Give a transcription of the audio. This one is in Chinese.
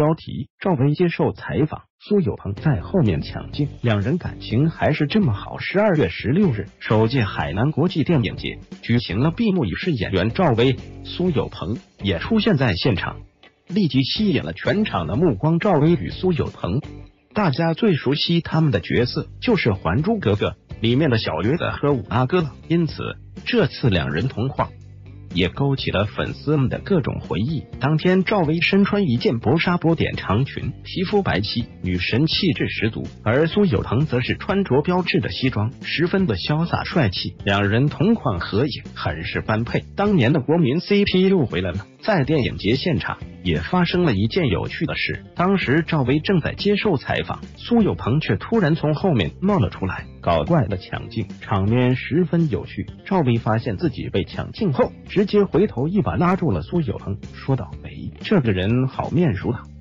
标题：赵薇接受采访，苏有朋在后面抢镜，两人感情还是这么好。12月16日，首届海南国际电影节举行了闭幕仪式，演员赵薇、苏有朋也出现在现场，立即吸引了全场的目光。赵薇与苏有朋，大家最熟悉他们的角色就是《还珠格格》里面的小驴子和五阿哥了，因此这次两人同框也勾起了粉丝们的各种回忆。当天，赵薇身穿一件薄纱波点长裙，皮肤白皙，女神气质十足；而苏有朋则是穿着标致的西装，十分的潇洒帅气。两人同框合影，很是般配。当年的国民 CP 又回来了。在电影节现场也发生了一件有趣的事，当时赵薇正在接受采访，苏有朋却突然从后面冒了出来，搞怪的抢镜，场面十分有趣。赵薇发现自己被抢镜后，直接回头一把拉住了苏有朋，说道：“喂，这个人好面熟的。”